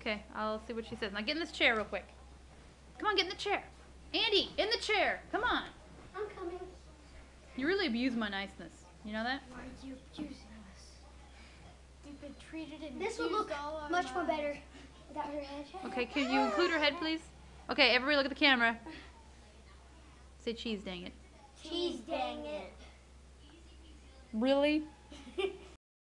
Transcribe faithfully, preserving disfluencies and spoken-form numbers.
Okay, I'll see what she says. Now get in this chair real quick. Come on, get in the chair. Andy, in the chair. Come on. I'm coming. You really abuse my niceness. You know that? Why are you abusing us? We've been treated and This would abused look all our much more lives. better without her head. Okay, can you include her head, please? Okay, everybody look at the camera. Say cheese, dang it. Cheese, dang it. Really?